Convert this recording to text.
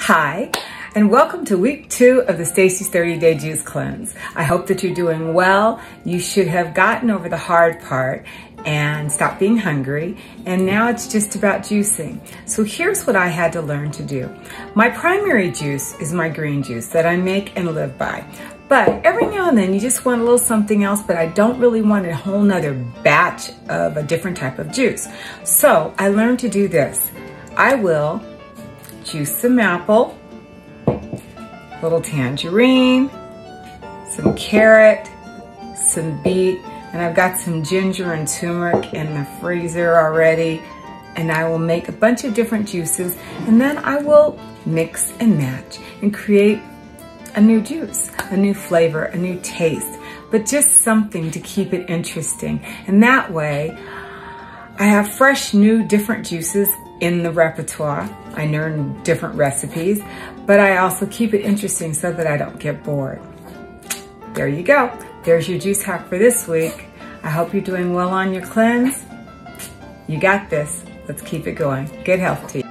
Hi, and welcome to week 2 of the Stacey's 30-Day Juice Cleanse. I hope that you're doing well. You should have gotten over the hard part and stopped being hungry, and now it's just about juicing. So here's what I had to learn to do. My primary juice is my green juice that I make and live by. But every now and then you just want a little something else, but I don't really want a whole nother batch of a different type of juice. So I learned to do this. I will juice some apple, little tangerine, some carrot, some beet, and I've got some ginger and turmeric in the freezer already, and I will make a bunch of different juices, and then I will mix and match and create a new juice, a new flavor, a new taste, but just something to keep it interesting. And that way, I have fresh, new, different juices in the repertoire. I learn different recipes, but I also keep it interesting so that I don't get bored. There you go. There's your juice hack for this week. I hope you're doing well on your cleanse. You got this. Let's keep it going. Good health to you.